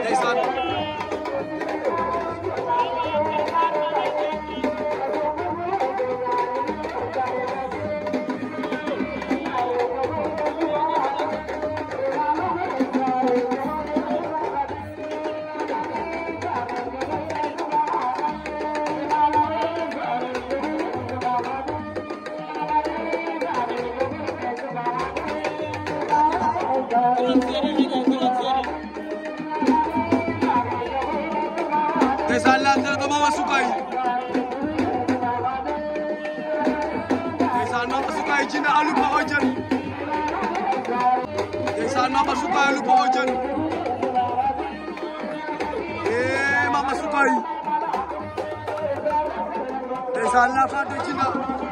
ndeysaan ndeysaan lancé na ko Mama Soukay ndeysaan Mama Soukay jina alu pa ko jën ndeysaan Mama Soukay alu pa ko jën Mama Soukay ndeysaan la fa de jina